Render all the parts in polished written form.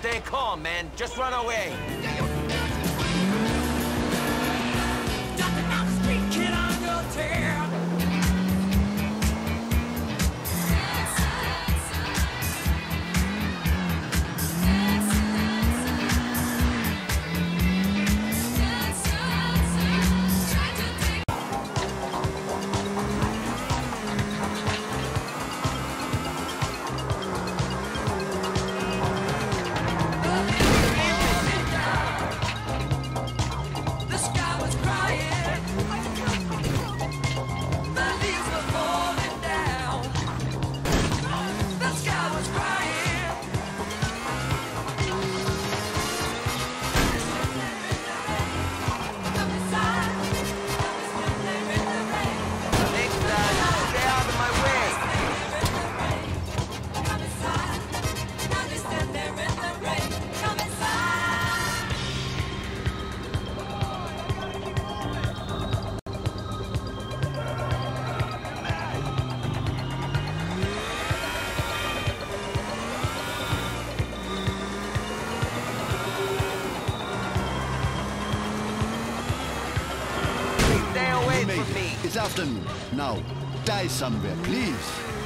Stay calm, man. Just run away. Jumping down the street, kid on your tail. It's afternoon. Now, die somewhere, please.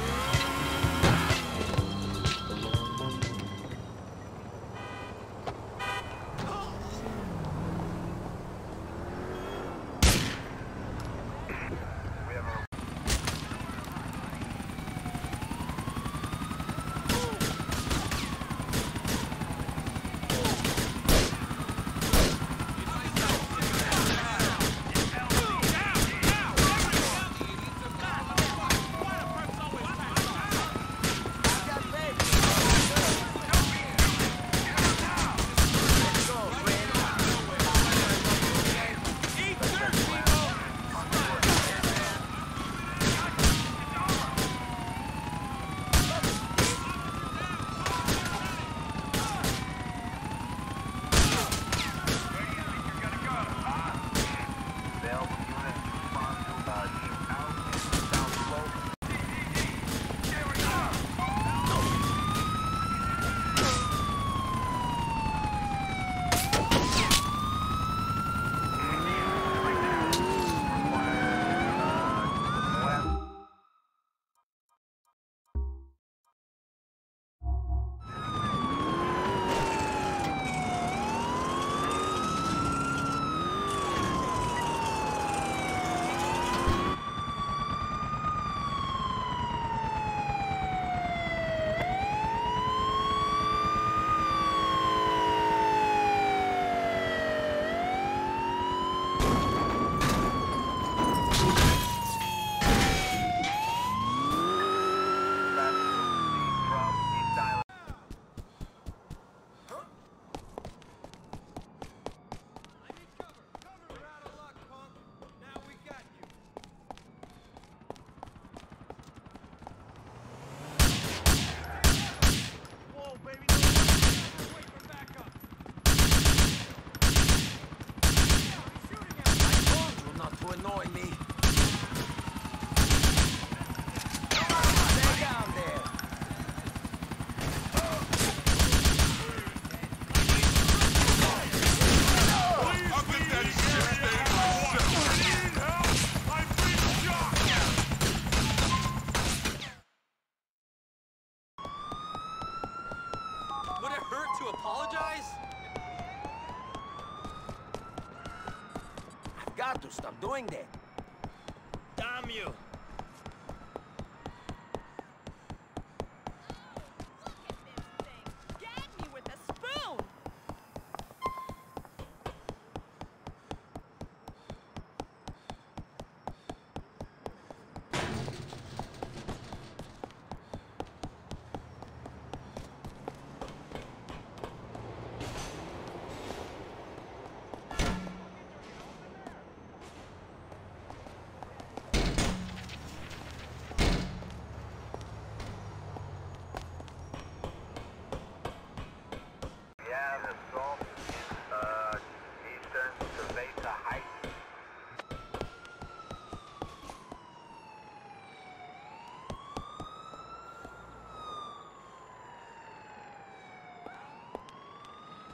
Would it hurt to apologize? I've got to stop doing that. Damn you!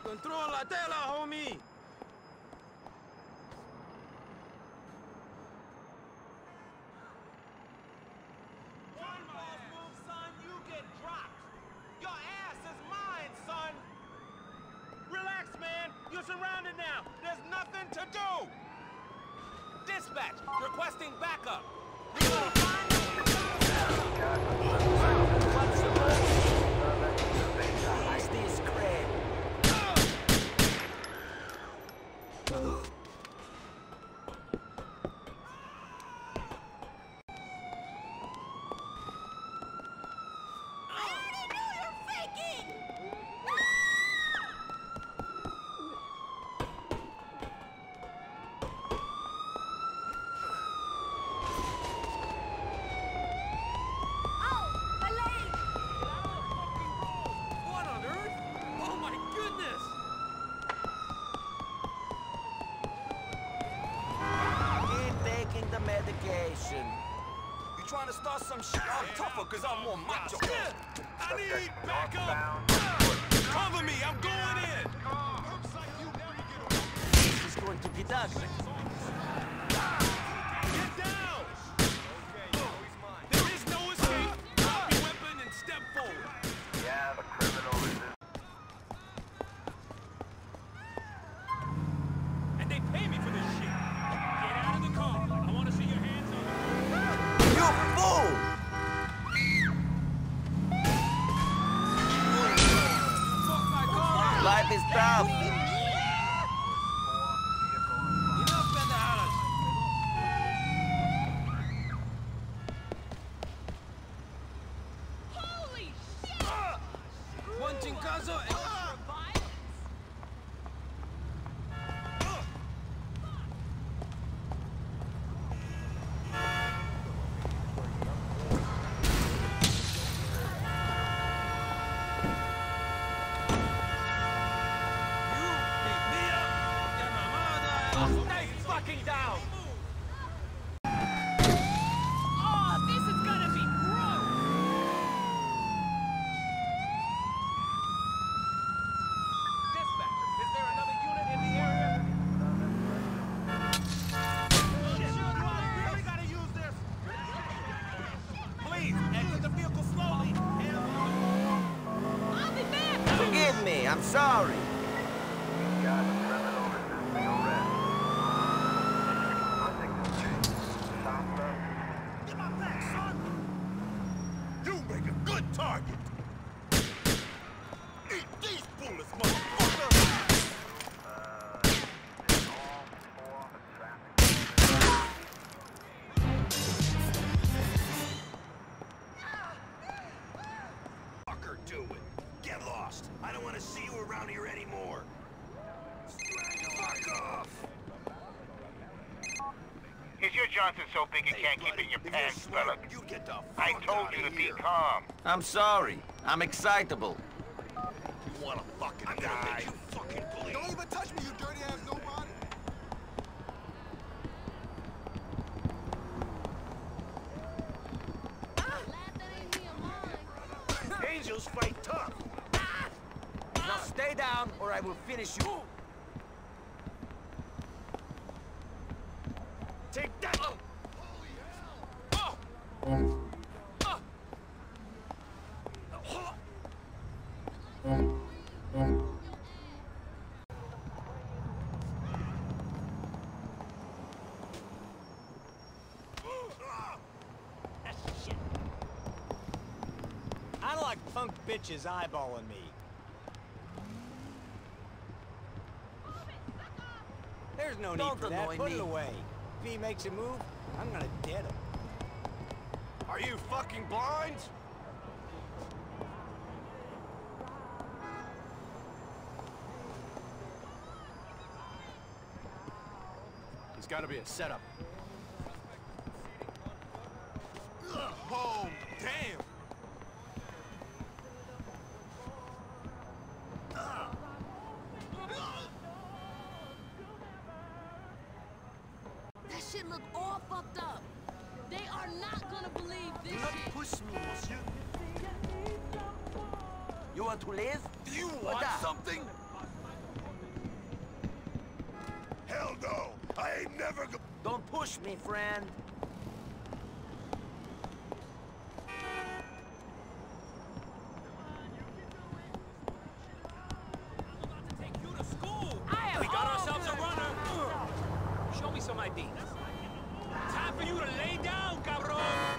Control la tela, homie! One false move, son, you get dropped. Your ass is mine, son. Relax, man. You're surrounded now. There's nothing to do. Dispatch, requesting backup. You gonna find me? What's the Is this crap? What on earth? Oh my goodness! Keep taking the medication. You trying to start some shit? I'm tougher because I'm more macho. I need backup! Cover me, I'm going in! This is going to get ugly. Get down! There is no escape. Drop your weapon and step forward. Yeah, the criminal is in. And they pay me for this shit. Get out of the car. I want to see your hands on the... You fool! Fuck my car! Life is tough. Enough, pendejadas! Holy shit! One chingazo and... Stay fucking down! Oh, this is gonna be gross! Dispatcher, is there another unit in the area? Shit, do I really gotta use this? Please, exit the vehicle slowly. I'll be back! Forgive me, I'm sorry. Got a criminal resisting arrest. Huntington Street. Stop the... Get my back, son! You make a good target! Eat these bullets, motherfucker! all four traffic. Fucker, do it! Get lost! I don't want to see you around here anymore! Fuck off! Is your Johnson so big you can't keep it in your pants, fella? You get the fuck I told outta you to be here. calm. I'm sorry. I'm excitable. You wanna fucking die? I'm gonna make you fucking bleed. Don't even touch me, you dirty ass nobody. Angels fight tough. Now stay down or I will finish you. Take that! I don't like punk bitches eyeballing me. There's no need Don't for that. annoy Put me. it away. If he makes a move, I'm gonna dead him. Are you fucking blind? There's gotta be a setup. Oh, damn! That shit look all fucked up. They are not gonna believe this Do not shit. push me, monsieur. You want to live? Do you What want that? something? never go. Don't push me, friend. Take you to school. We got ourselves a runner. Show me some ID. Time for you to lay down, cabrón.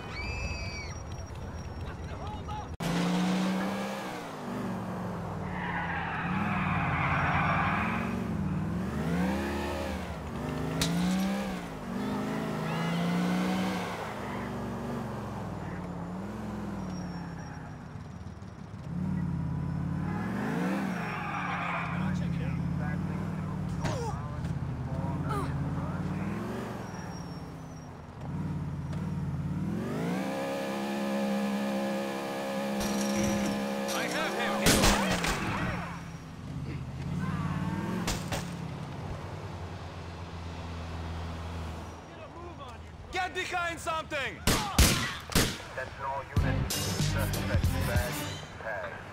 Get behind something! That's all units. Suspect badge tag.